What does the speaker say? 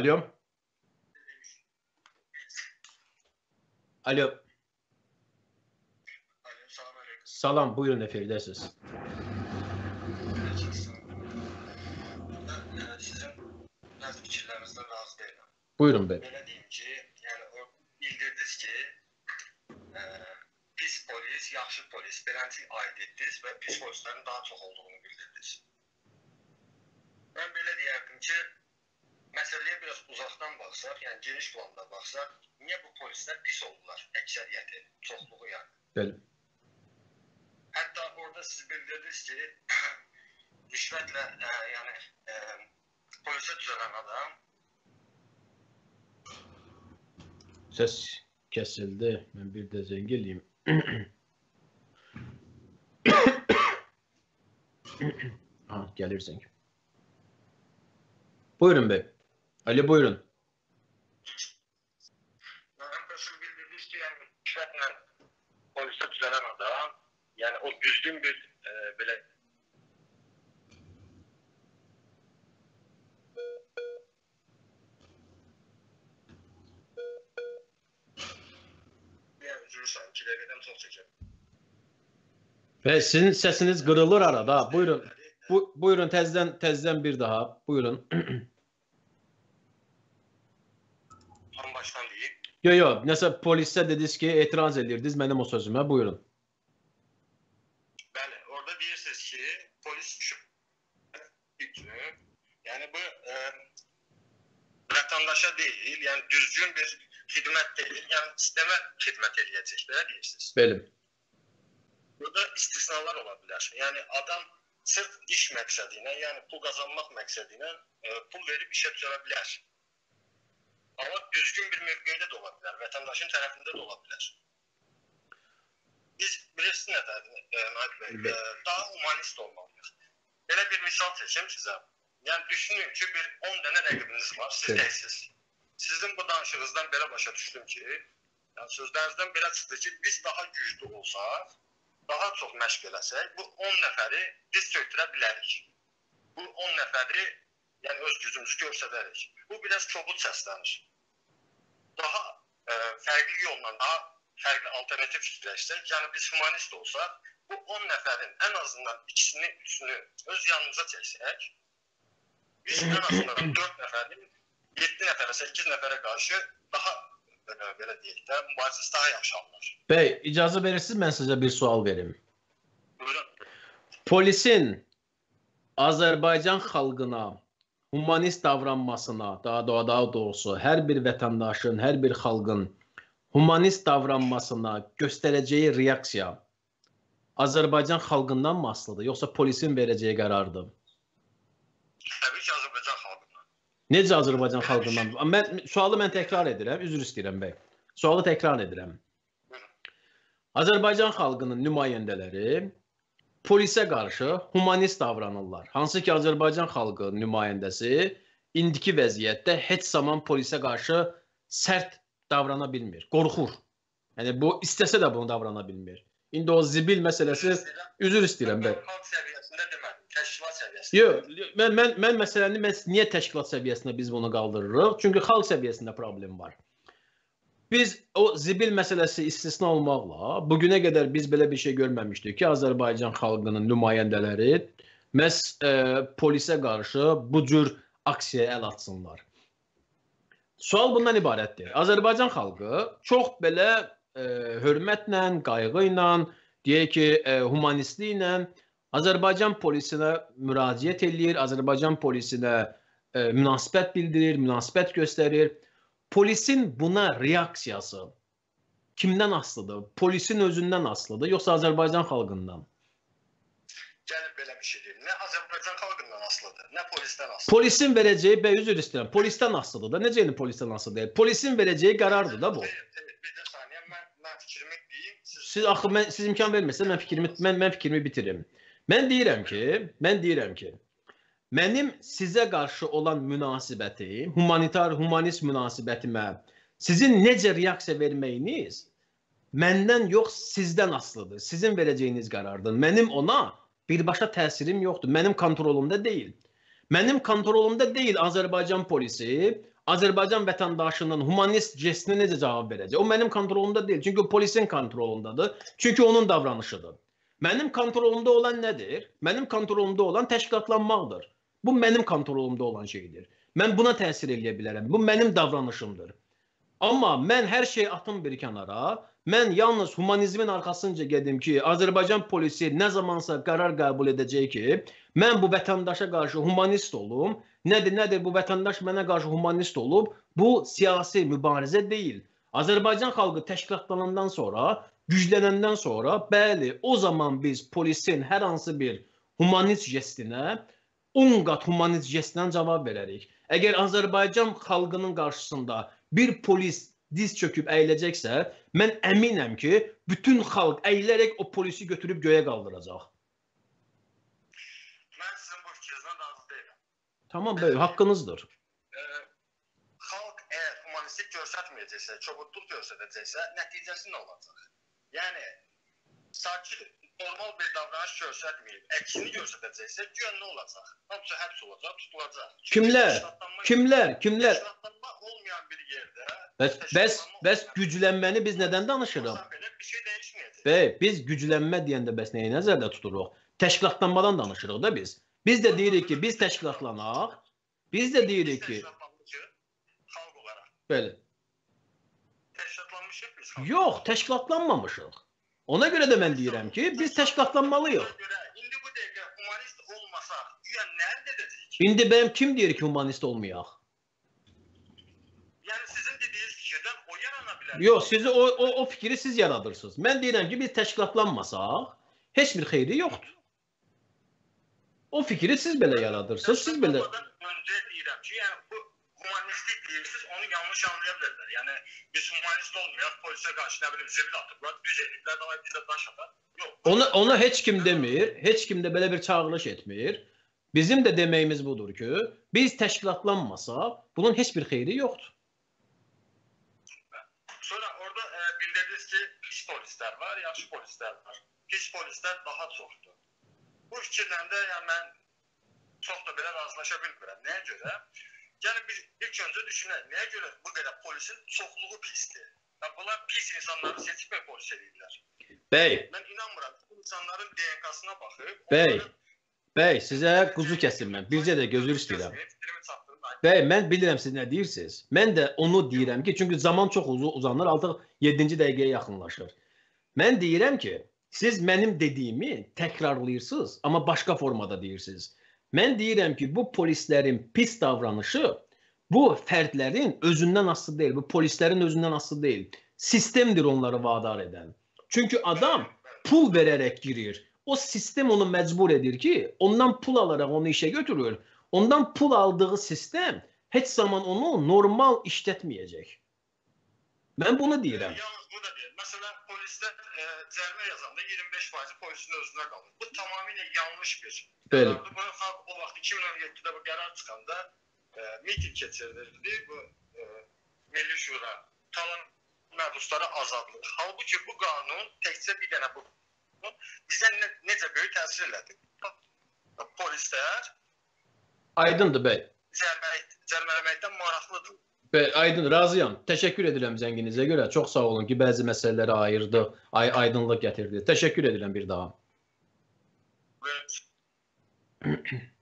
Alo. Alo. Salam, buyurun efirdəsiz. Sizin bəzi fikirlərinizdən razı deyiləm. Buyurun bey. Belə deyim ki, yəni o bildirdiniz ki, pis polis, yaxşı polis, beləncə aid etdiniz və pis polislərin daha çox olduğunu bildirdiniz. Mən belə deyərdim ki, məsələyə biraz uzaqdan baxsaq, yəni geniş planda baxsaq, niyə bu polislər pis oldular, əksəriyyəti, çoxluğu yəni? Bəli. Hətta orada siz bildirdiniz ki, rüşvətlə, yəni polisə düzələn adam. Səs kəsildi, mən bir də zəng eləyim. Ha, gəlir zəng. Buyurun bey. Ali buyurun. Mən siz bildirdiniz ki, yəni rüşvətlə polisə düzələn adam, yəni o düzgün bir belə üzülürsən, 2 dəqiqədən çox çəkər. Və sizin səsiniz qırılır arada. Buyurun. Buyurun təzədən bir daha. Buyurun. Tam başdan deyim. Yox, nəsə polisə dediniz ki, etiraz edirdiniz mənim o sözümə. Buyurun. Bəli, orada deyirsiniz ki, polis yəni bu vətəndaşa deyil, yəni düzgün bir xidmət deyil, yəni sistemə xidmət eləyəcək, belə deyirsiniz. Bəli. Burada istisnalar ola bilər. Yəni adam sırf iş məqsədi ilə, yəni pul qazanmaq məqsədi ilə pul verib işə düzələ bilər. Amma düzgün bir mövqedə də ola bilər, vətəndaşın tərəfində də ola bilər. Biz bilirsiniz nətədir, daha humanist olmalıyıq. Belə bir misal çəkəm sizə. Yəni düşünün ki, bir 10 dənə rəqibiniz var, siz deyirsiniz. Sizin bu danışığınızdan belə başa düşdüm ki, yəni sözlərinizdən belə çıxdı ki, biz daha güclü olsaq, daha çox məşq eləsək, bu 10 nəfəri biz söktürə bilərik. Bu 10 nəfəri, yəni öz gücümüzü göstərərik. Bu biraz kobud səslənir. Daha fərqli yolla, daha fərqli alternativ fikirləşsək, yəni biz humanist olsaq, bu 10 nəfərin ən azından ikisini, üçünü öz yanımıza çəksək, biz ən azından 4 nəfərin 7 nəfərə, 8 nəfərə qarşı daha belə deyək də, mübarizəsi daha yaxşı alınır. Bəy, icazə verirsiniz, mən sizə bir sual verim. Buyurun. Polisin Azərbaycan xalqına humanist davranmasına, daha doğrusu hər bir vətəndaşın, hər bir xalqın humanist davranmasına göstərəcəyi reaksiya Azərbaycan xalqından mı asılıdır, yoxsa polisin verəcəyi qərardır? Təbii ki, Azərbaycan xalqından. Necə Azərbaycan xalqından? Sualı mən təkrar edirəm, üzr istəyirəm bəy. Sualı təkrar edirəm. Azərbaycan xalqının nümayəndələri polisə qarşı humanist davranırlar. Hansı ki, Azərbaycan xalqı nümayəndəsi indiki vəziyyətdə heç zaman polisə qarşı sərt davrana bilmir, qorxur. Yəni, bu istəsə də bunu davrana bilmir. İndi o zibil məsələsi, üzr istəyirəm bəy. Xalq səviyyəsində demədim, təşkilat səviyyəsində. Yox, mən məsələni, niyə təşkilat səviyyəsində biz bunu qaldırırıq? Çünki xalq səviyyəsində problem var. Biz o zibil məsələsi istisna olmaqla, bugünə qədər biz belə bir şey görməmişdik ki, Azərbaycan xalqının nümayəndələri məhz polisə qarşı bu cür aksiyaya əl atsınlar. Sual bundan ibarətdir. Azərbaycan xalqı çox belə hörmətlə, qayğı ilə, deyək ki, humanistliklə Azərbaycan polisinə müraciət eləyir, Azərbaycan polisinə münasibət bildirir, münasibət göstərir. Polisin buna reaksiyası kimdən asılıdır? Polisin özündən asılıdır, yoxsa Azərbaycan xalqından? Gəlib belə bir şey deyil. Nə Azərbaycan xalqından asılıdır, nə polisdən asılıdır. Polisin verəcəyi, bəy, üzr istəyirəm, polisdən asılıdır da. Necə yəni polisdən asılı deyil? Polisin verəcəyi qərardır da bu. Bir də saniyə, mən fikrimi deyim. Siz axı, siz imkan verməsəniz, mən fikrimi bitirim. Mən deyirəm ki, mənim sizə qarşı olan münasibəti, humanist münasibətimə sizin necə reaksiya verməyiniz məndən yox, sizdən asılıdır. Sizin verəcəyiniz qərardır. Mənim ona birbaşa təsirim yoxdur. Mənim kontrolumda deyil. Mənim kontrolumda deyil Azərbaycan polisi Azərbaycan vətəndaşının humanist jestinə necə cavab verəcək? O mənim kontrolumda deyil. Çünki o polisin kontrolundadır. Çünki onun davranışıdır. Mənim kontrolumda olan nədir? Mənim kontrolumda olan təşkilatlanmaqdır. Bu mənim kontrolumda olan şeydir. Mən buna təsir edə bilərəm. Bu mənim davranışımdır. Amma mən hər şeyi atım bir kənara. Mən yalnız humanizmin arxasınca gedim ki, Azərbaycan polisi nə zamansa qərar qəbul edəcək ki, mən bu vətəndaşa qarşı humanist olum. Nədir bu vətəndaş mənə qarşı humanist olub? Bu siyasi mübarizə deyil. Azərbaycan xalqı təşkilatlanandan sonra, güclənəndən sonra, bəli, o zaman biz polisin hər hansı bir humanist jestinə 10 qat humanist jestinə cavab verərik. Əgər Azərbaycan xalqının qarşısında bir polis diz çöküb əyiləcəksə, mən əminəm ki, bütün xalq əyilərək o polisi götürüb göyə qaldıracaq. Mən sizin bu fikrinizdən razı deyiləm. Tamam, böyle haqqınızdır. Xalq əgər humanistlik göstərməyəcəksə, kobudluq göstərəcəksə, nəticəsi nə olacaq? Yəni, sakit, normal bir davranış göstərməyib, əksini göstərəcəksə, güya nə olacaq? Hamısı həbs olacaq, tutulacaq. Kimlər? Təşkilatlanma olmayan bir yerdə... Bəs güclənməni biz nədən danışırıq? Bir şey dəyişməyəcək. Bəy, biz güclənmə deyəndə bəs nəyi nəzərdə tuturuq? Təşkilatlanmadan danışırıq da biz. Biz də deyirik ki, biz təşkilatlanaq. Biz də deyirik ki... Xalq olaraq. Bəli. Təşkilatlanmışıq biz xalq. Yox, təşkilatlanmamışıq. Ona görə də mən deyirəm ki, biz təşkilatlanmalıyıq. İndi bu dəqiqə humanist olmasaq, güya nədə edəcəyik? İndi bəyəm kim deyir ki, humanist olmayaq? Yəni sizin dediyiniz fikirdən o yarana bilər. Yox, o fikri siz yaradırsınız. Mən deyirəm ki, biz təşkilatlanmasaq, heç bir xeyri yoxdur. O fikri siz belə yaradırsınız, siz belə... Öncə deyirəm ki, yəni bu humanistlik deyirsiniz, onu yanlış anlaya bilərlər. Yəni biz humanist olmayaq, polisə qarşı nə bilim zibil atıblar, düz ediblər, daha bizə daş atar. Yox. Ona heç kim demir, heç kim də belə bir çağırış etmir. Bizim də deməyimiz budur ki, biz təşkilatlanmasaq, bunun heç bir xeyri yoxdur. Sonra orada bildirdiniz ki, pis polislər var, yaxşı polislər var. Pis polislər daha çoxdur. Bu fikirlərdə yəni mən çox da belə razılaşa bilmirəm. Nəyə görə? Yəni biz ilk öncə düşünək, nəyə görə bu qədər polisin çoxluğu pisdir? Bunlar pis insanları seçib polis edirlər. Bəy. Mən inanmıram. Bu insanların DNK-sına baxıb... Bəy, sizə quzu kəsim mən. Bircə də gözür istəyirəm. Bəy, mən bilirəm siz nə deyirsiniz. Mən də onu deyirəm ki, çünki zaman çox uzanır, artıq 7-ci dəqiqəyə yaxınlaşır. Mən deyirəm ki, siz mənim dediyimi təkrarlayırsınız, amma başqa formada deyirsiniz. Mən deyirəm ki, bu polislərin pis davranışı bu fərdlərin özündən asılı deyil, bu polislərin özündən asılı deyil. Sistemdir onları vadar edən. Çünki adam pul verərək girir. O sistem onu məcbur edir ki, ondan pul alaraq onu işə götürür. Ondan pul aldığı sistem heç zaman onu normal işlətməyəcək. Mən bunu deyirəm. Yalnız bu da deyil. Məsələn, polislər cərimə yazanda 25% polisin özünə qalır. Bu tamamilə yanlış bir qərardır. Bunu xalq o vaxt 2017-də bu qərar çıxanda miting keçirildi. Bu Milli Şura talan məhbuslara azadlıq. Halbuki bu qanun təkcə bir dənə bu bizə necə böyük təsir elədi. Polislər aydındır bəy. Cərimələməkdən maraqlıdır. Bəy, aydın, razıyam. Təşəkkür edirəm zənginizə görə. Çox sağ olun ki, bəzi məsələləri ayırdı, aydınlıq gətirdi. Təşəkkür edirəm bir daha. Evet.